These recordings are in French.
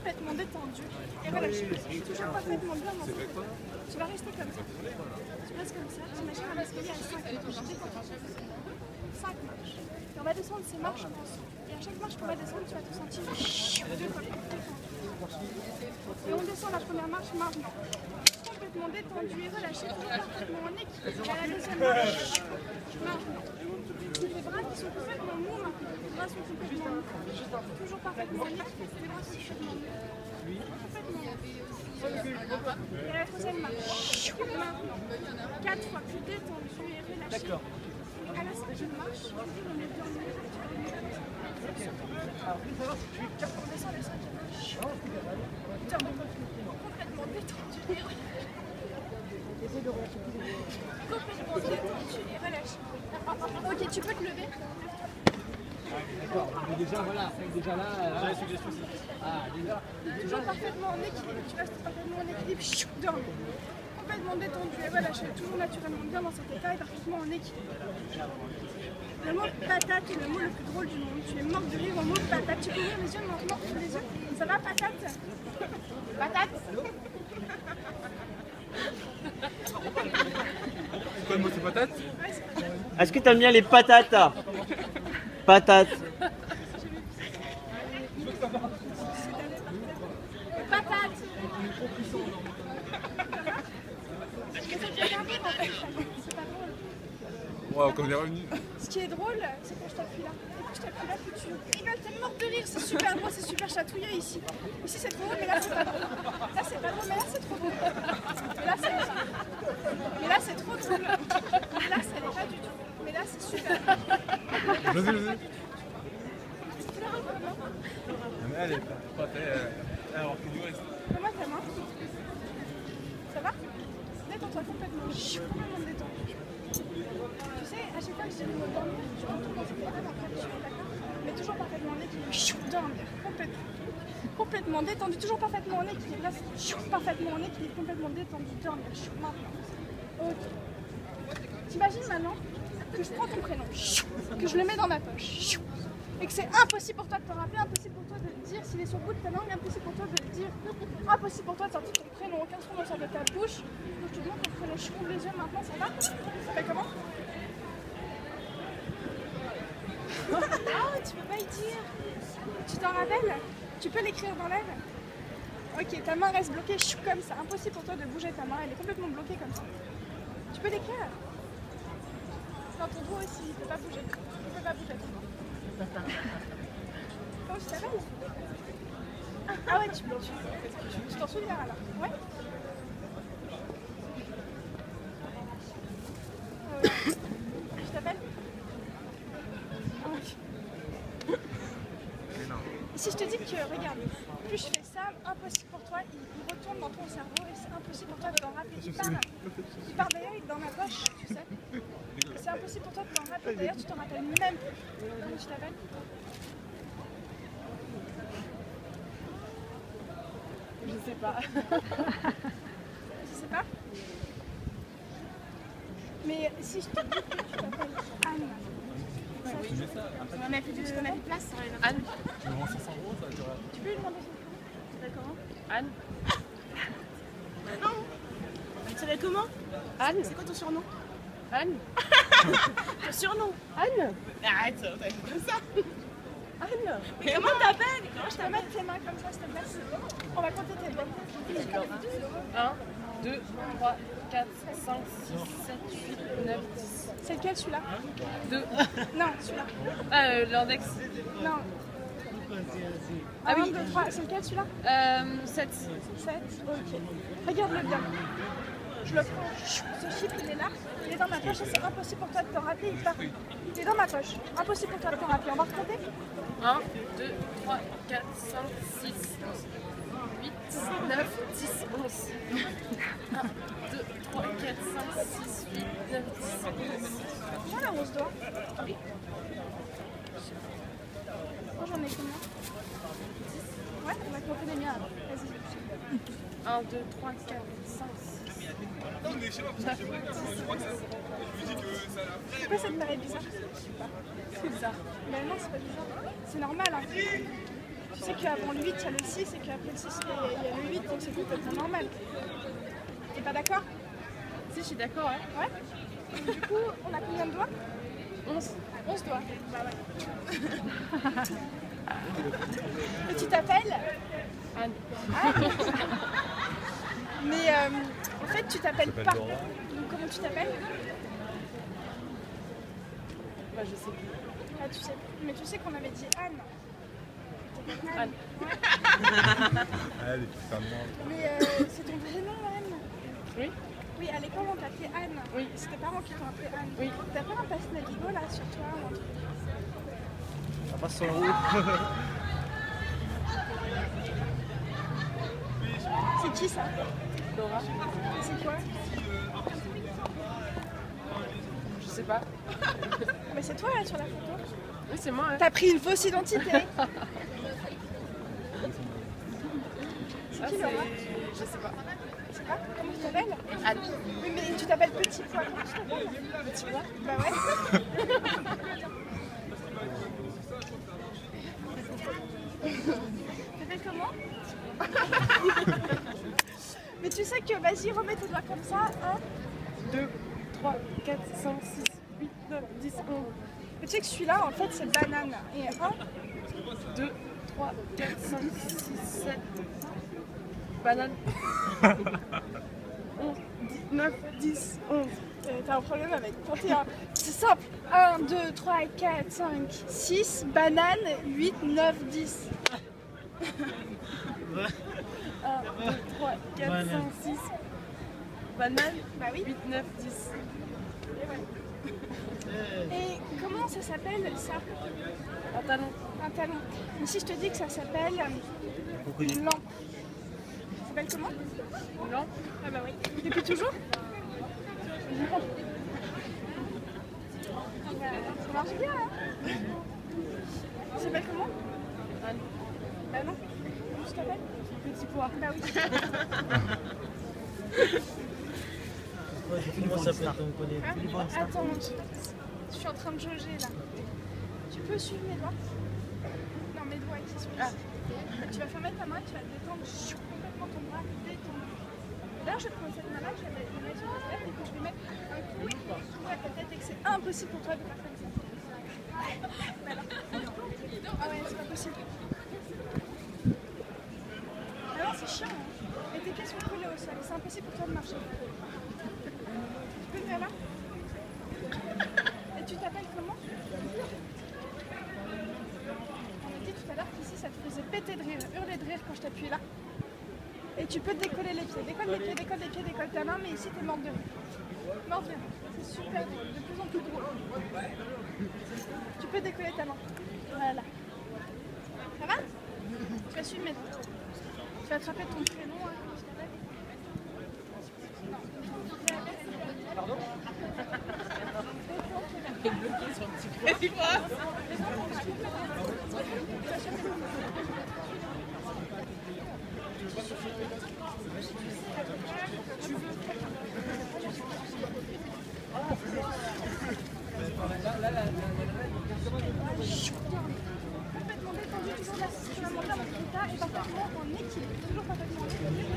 complètement détendu et relâché. Toujours parfaitement bien dans ton corps. Tu vas rester comme ça. Tu restes comme ça. J'imagine un escalier à 5 marches. 5 marches. Et on va descendre ces marches ensemble. Et à chaque marche qu'on va descendre, tu vas te sentir deux fois plus détendu. Et on descend la première marche maintenant. Complètement détendu et relâché, toujours parfaitement en équilibre. Et à la deuxième marche, maintenant. Les bras qui sont complètement mous maintenant. Les bras sont complètement mous. Toujours parfaitement en équilibre. Les bras sont complètement mous. Complètement mous. Et à la troisième marche, maintenant. 4 fois plus détendu et relâché. Et à la cinquième marche, on est bien mieux. On descend la cinquième marche. Complètement détendu et relâché. Complètement détendu et relâché. Ok, tu peux te lever. D'accord, mais déjà voilà, déjà là. J'ai la suggestion aussi. Ah, déjà. Toujours parfaitement en équilibre. Tu restes parfaitement en équilibre. Dorme. Complètement détendu et relâché. Toujours naturellement bien dans cet état et parfaitement en équilibre. Le mot patate est le mot le plus drôle du monde. Tu es mort de rire au mot patate. Tu peux ouvrir les yeux maintenant. Les yeux. Ça va, patate? Patate? C'est quoi le mot, c'est patate? Est-ce que t'aimes bien les patates? Patates. Patate. Mais ça te fait rire en fait. C'est pas drôle. Wow, comme on est revenu. Ce qui est drôle, c'est quand je t'appuie là. Et quand je t'appuie là, que tu rigoles, t'es morte de rire. C'est super drôle, c'est super chatouilleux ici. Ici c'est trop drôle, mais là c'est pas drôle. Là c'est pas drôle, mais là c'est trop drôle. Mais là c'est trop drôle. Mais là ça l'est pas du tout. Mais là c'est super. Vas-y. Mais elle est pas alors que du reste. Comment ta main? Ça va? Détends-toi complètement. Complètement détendu. Tu sais, à chaque fois que je dis le mot dormir, tu retournes dans cet état d'entraînement, d'accord? Mais toujours parfaitement en équilibre. Dormir, complètement détendu, toujours parfaitement en équilibre. Là, c'est parfaitement en équilibre, complètement détendu. Dormir, maintenant. Ok. T'imagines maintenant que je prends ton prénom, que je le mets dans ma poche, et que c'est impossible pour toi de te rappeler, impossible pour toi de le dire, s'il est sur le bout de ta langue, impossible pour toi de le dire, impossible pour toi de sortir ton prénom, aucun son ne sort de ta bouche. Donc tu demandes ton prénom, je ouvre les yeux maintenant, ça va? Ça fait comment? Ah, tu peux pas y dire. Tu t'en rappelles? Tu peux l'écrire dans l'air? Ok, ta main reste bloquée comme ça, impossible pour toi de bouger ta main, elle est complètement bloquée comme ça. Tu peux l'écrire? Non, ton doigt aussi, il ne peut pas bouger. Il ne peut pas bouger ton doigt. Comment tu t'appelles? Ah ouais, tu t'en souviens alors? Ouais. Tu t'appelles? Si je te dis que, regarde, plus je fais ça, impossible pour toi, il retourne dans ton cerveau et c'est impossible pour toi de t'en rappeler. Il part d'ailleurs, il est dans ma poche, tu sais. C'est impossible pour toi de t'en rappeler, d'ailleurs tu t'en rappelles même plus. Comment tu t'appelles? Je sais pas. Je sais pas? Mais si je te dis que tu t'appelles Anne, on a plus de place. Anne. Tu me rends 500 €, ça va durer. Tu peux lui demander son prénom? D'accord. Anne. Non. Tu t'appelles comment? Anne. C'est quoi ton surnom? Anne. Ton surnom? Anne. Arrête, ça va être comme ça. Anne. Mais comment t'appelles? Comment je peux mettre tes mains comme ça, s'il te plaît? On va compter tes doigts. 1, 2, 3, 4, 5, 6, 7, 8, 9, 10. C'est lequel celui-là? 2. Non, celui-là. Ah, l'index. Non. Ah oui. 1, 2, 3. C'est lequel celui-là? 7. 7. Ok. Regarde-le bien. Je le prends. Ce chip, il est là. Il est dans ma poche et c'est impossible pour toi de t'en rappeler. Il part. Il est dans ma poche. Impossible pour toi de t'en rappeler. On va recompter? 1, 2, 3, 4, 5, 6, 8, 9, 10, 11. 1, 2, 3, 4, 5, 6, 8, 9, 10, 11. Moi, là, on se doit. Moi, j'en ai combien? 10. Ouais, on va compter les miens alors. Vas-y. 1, 2, 3, 4, 5, 6. Non, mais je sais pas, parce que j'aimerais. Je crois que ça. Je me dis que ça a. Pourquoi ça te paraît bizarre? Je sais pas. C'est bizarre. Mais non, c'est pas bizarre. C'est normal. Hein. Tu sais qu'avant le 8, il y a le 6 et qu'après le 6, il y a le 8, donc c'est complètement normal. T'es pas d'accord? Si, je suis d'accord, ouais. Ouais. Du coup, on a combien de doigts? 11. 11 doigts. Bah ouais. Et tu t'appelles Anne. Anne. Mais en fait, tu t'appelles pas. Donc comment tu t'appelles? Bah, je sais plus. Ah, tu sais. Mais tu sais qu'on avait dit Anne. Anne. Allez, tu fais Mais c'est ton vrai nom, Anne? Oui. Oui, à l'école, on t'appelait Anne. Oui. C'est tes parents qui t'ont appelé Anne. Oui. T'as pas un passe Navigo là sur toi ou un truc? Ça passe sur la route. C'est qui ça? Laura. C'est quoi? Je sais pas. Mais c'est toi là sur la photo. Oui, c'est moi. Hein. T'as pris une fausse identité. Ah, qui, Laura? je sais pas. Je sais pas. Comment tu t'appelles? Anne. Oui, mais tu t'appelles Petit Pois. Comment tu t'appelles? Petit pois. Bah ouais. Tu t'appelles comment? Mais tu sais que, vas-y, remets tes doigts comme ça. 1, 2, 3, 4, 5, 6, 8, 9, 10, 11. Mais tu sais que celui-là, en fait, c'est banane. Et 1, 2, 3, 4, 5, 6, 7. Banane. 11, 9, 10, 11. t'as un problème avec compter. C'est simple. 1, 2, 3, 4, 5, 6, banane, 8, 9, 10. 1, 2, 3, 4, 5, 6. Banane. Bah oui. 8, 9, 10. Et comment ça s'appelle ça? Un talon. Un talon. Mais si je te dis que ça s'appelle une lampe. Ça s'appelle comment? Une lampe. Ah bah oui. Depuis toujours? Ça marche bien, hein? Ça s'appelle comment? Anne. Bah non. Comment tu t'appelles? Petit pois. Bah oui. Comment ça s'appelle ton connaît? Hein? Attends, je suis en train de jauger là. Tu peux suivre mes doigts? Non, mes doigts qui sont ici. Tu vas fermer ta main, tu vas détendre complètement ton bras, détendre. D'ailleurs, je vais prendre cette main-là, je vais la mettre sur ta tête et que je vais mettre un coup à ta tête et que c'est impossible pour toi de faire comme ça. Voilà. Ah ouais, c'est pas possible. Ah non, c'est chiant. Hein. Et tes pieds sont collés au sol, c'est impossible pour toi de marcher. Tu peux venir là? Et tu t'appelles comment? On a dit tout à l'heure qu'ici ça te faisait péter de rire, hurler de rire quand je t'appuie là. Et tu peux décoller les pieds. Décolle les pieds, décolle les pieds, décolle ta main, mais ici t'es morte de rire. Morte de rire. C'est super drôle, de plus en plus drôle. Tu peux décoller ta main. Voilà. Ça va? Tu vas suivre mes doigts. Tu vas attraper ton prénom, hein, comment tu t'appelles? Pardon? Complètement détendu, toujours là, tu vas monter avec l'état et parfaitement en équilibre. Toujours parfaitement en équilibre.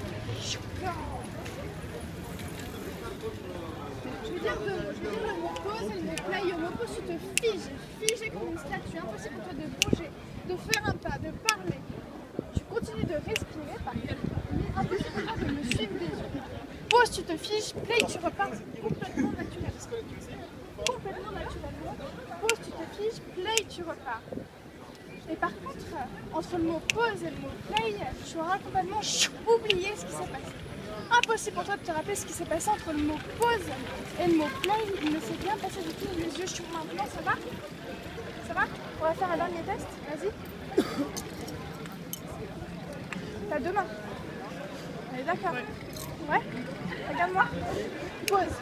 Je veux dire le mot pause et le mot play. Au mot pause, tu te figes, figé comme une statue. Impossible pour toi de bouger, de faire un pas, de parler. Tu continues de respirer, par contre. Mais impossible pour toi de me suivre les yeux. Pause, tu te figes, play, tu repars. Complètement naturel. Complètement naturellement. Pause, tu te figes, play, tu repars. Et par contre, entre le mot pause et le mot play, tu auras complètement oublié ce qui s'est passé. Impossible pour toi de te rappeler ce qui s'est passé entre le mot pause et le mot play. Il ne s'est rien passé du tout. Les yeux chauds maintenant, ça va? Ça va? On va faire un dernier test. Vas-y. T'as deux mains. On est d'accord? Ouais? Regarde-moi. Pause.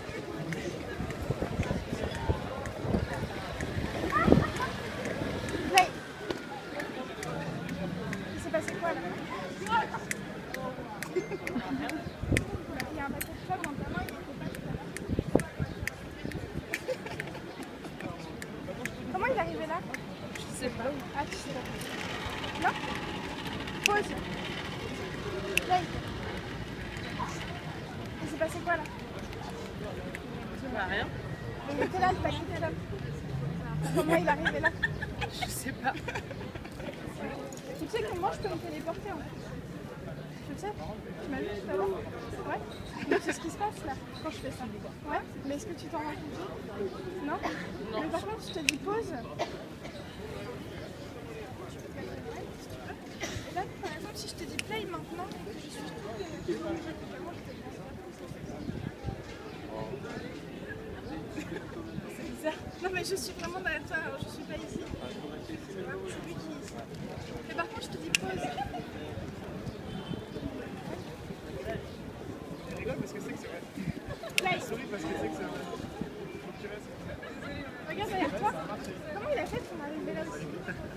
Play. Il s'est passé quoi là? Il y a un paquet de fleurs dans ta main, il n'était pas tout à l'heure. Comment il est arrivé là? Je sais pas. Ah, tu sais pas. Non. Pause. Play. Il s'est passé quoi là? Bah rien. Il était là, le paquet était là. Comment il est arrivé là? Je sais pas. Tu sais que moi je peux me téléporter en fait. Tu le sais? Tu m'as vu tout à l'heure? Ouais. Donc c'est ce qui se passe là quand je fais ça. Ouais. Mais est-ce que tu t'en rends compte? Non. Mais par contre je te dis pause. Et là par exemple si je te dis play maintenant, je suis c'est bizarre. Non mais je suis vraiment derrière toi, alors je suis pas ici. C'est lui qui est ici. Mais par contre je te dis pause. Il rigole parce que c'est que c'est vrai. Play. Il sourit parce que c'est que c'est vrai. Regarde derrière toi. Comment il a fait pour arriver là aussi?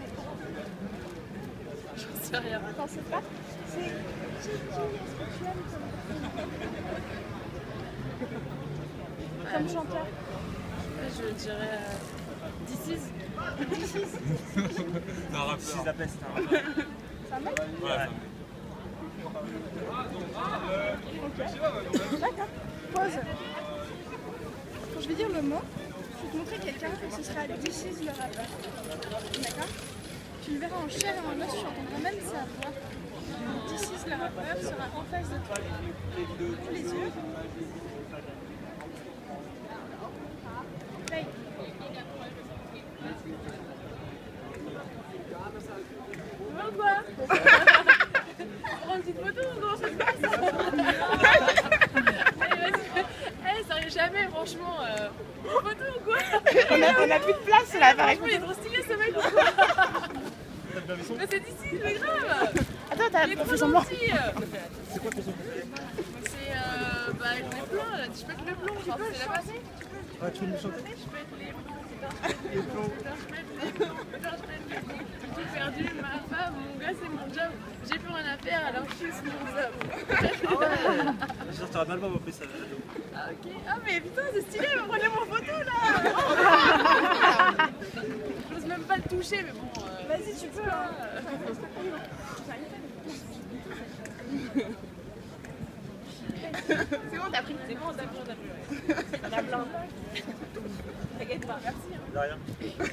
J'en sais rien. T'en sais pas? C'est qui est-ce que tu aimes comme chanteur? Je dirais This Is. C'est un rappeur. Si la peste, hein. C'est un mec? Voilà. Ok. D'accord. Pause. Quand je vais dire le mot, je vais te montrer quelqu'un et ce sera This Is le rappeur. D'accord? Tu le verras en chair et en os, tu entendras même sa voix. This Is le rappeur sera en face de toi. Ouvre les yeux. Play. Quoi? Prends une petite photo ou comment ça se passe? Allez, vas-y. Eh, ça arrive jamais, franchement. Une photo ou quoi? On a plus de place là, par Franchement, il est trop stylé ce mec ou quoi? Mais c'est d'ici, c'est grave. Attends, t'as Il est trop fait semblant. gentil. C'est quoi ton son? C'est bah, je mets plein là. Je peux être le blond, genre c'est la base. Ah, tu veux nous chanter? Je peux être les blonds. Je peux être les blonds. J'ai perdu ma femme, mon gars, c'est mon job. J'ai plus rien à faire alors je suis sur mon job. Genre, t'auras mal repris ça. Ah, ok. Ah, mais putain, c'est stylé, mais prenez mon photo là. J'ose même pas le toucher, mais bon. Vas-y, tu peux. Hein. C'est bon, t'as pris. C'est bon, t'as pris. On a plein. T'inquiète pas, merci. Hein. De rien.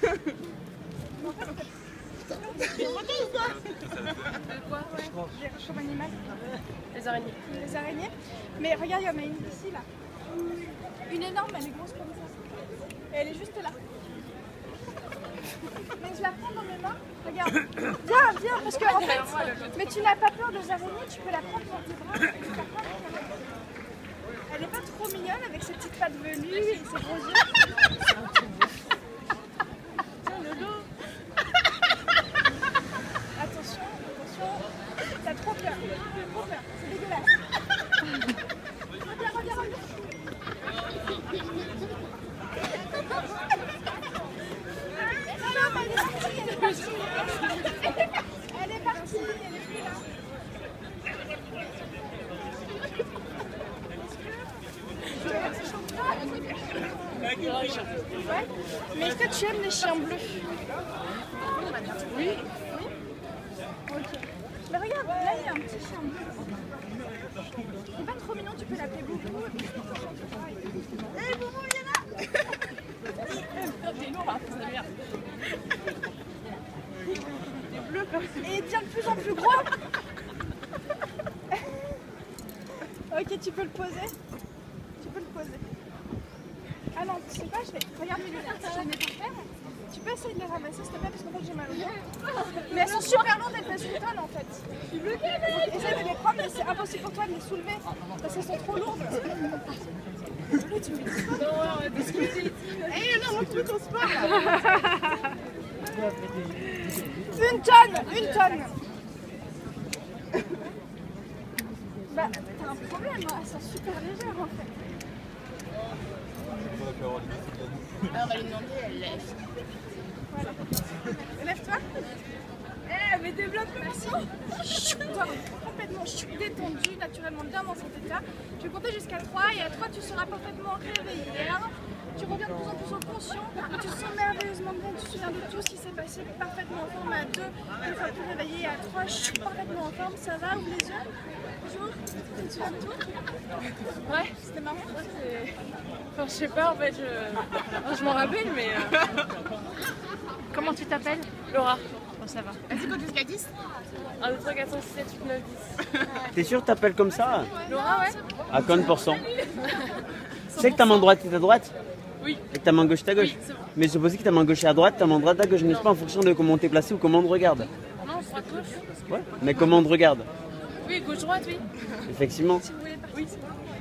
De quoi? Comme animal. Les araignées. Les araignées. Mais regarde, il y en a une ici là. Une énorme, elle est grosse comme ça. Et elle est juste là. Mais je la prends dans mes mains. Regarde. Viens, viens, parce que en fait. Mais tu n'as pas peur des araignées, tu peux la prendre dans tes bras. Et tu la prends dans tes mains. Elle n'est pas trop mignonne avec ses petites pattes velues et ses gros yeux. Tiens, Lolo. Attention, attention. T'as trop peur. Trop peur. C'est dégueulasse. Regarde, regarde, regarde. Non, mais elle est partie, elle est partie. Elle est partie, elle est plus là. Ouais. Mais est-ce que tu aimes les chiens bleus? Oui. Ok. Mais regarde, là il y a un petit chien bleu. Il est pas trop mignon, tu peux l'appeler Boubou. Hé Boubou, il est là. T'es lourd, hein, c'est la merde. T'es bleu comme ça. Et il devient de plus en plus gros. Ok, tu peux le poser. Tu peux le poser. Ah non, tu sais pas, je vais... Regarde mes lunettes, j'en ai par terre. Tu peux essayer de les ramasser s'il te plaît parce qu'en fait j'ai mal au dos. Mais elles sont super lourdes, elles pèsent une tonne en fait. Donc, essaye de les prendre mais c'est impossible pour toi de les soulever parce qu'elles sont trop lourdes. Tu me dis quoi? Non, on va discuter. Eh non, montre-moi ton sport là. Une tonne. Bah, t'as un problème, hein. Elles sont super légères en fait. Alors, on va lui demander, elle lève. Voilà. Lève-toi. Eh, mais débloque le morceau. Complètement détendu, naturellement bien dans cet état. Je vais compter jusqu'à 3 et à 3 tu seras parfaitement réveillé. 1, Tu reviens de plus en plus au conscient, tu te sens merveilleusement bien, tu te souviens de tout ce qui s'est passé, parfaitement en forme. À 2, une fois plus réveillé, à 3, je suis parfaitement en forme, ça va, ouvre les yeux. Bonjour, tu te souviens de tout? Ouais, C'était marrant. enfin, je sais pas, en fait, je m'en rappelle, mais... Comment tu t'appelles? Laura. Bon, ça va. Vas-y, compte jusqu'à 10. 1, 2, 3, 4, 5, 6, 7, 8, 9, 10. T'es sûr que t'appelles comme ça? Laura, ouais. À combien de pourcents? Tu sais que ta main droite est à droite? Oui. Et que ta main gauche est à gauche? Oui, c'est bon. Mais supposé que ta main gauche est à droite, ta main droite à gauche, n'est-ce pas en fonction de comment t'es placé ou comment on te regarde? Non, droite-gauche. Ouais. Mais comment on te regarde? Oui, gauche-droite, oui. Effectivement. Si vous voulez partir. Oui.